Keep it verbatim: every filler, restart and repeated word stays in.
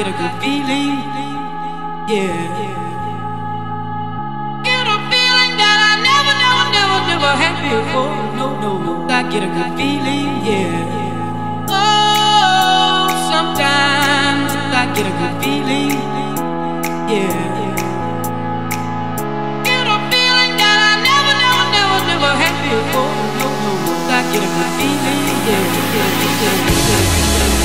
get a good feeling, yeah. Get a feeling that I never, never, never, never had before. No, no, no, I get a good feeling, yeah. Oh, sometimes I get a good feeling, yeah. Get a feeling that I never, never, never, never had before. No, no, no, I get a good feeling, yeah. Get a, get a, get a, get a, get a.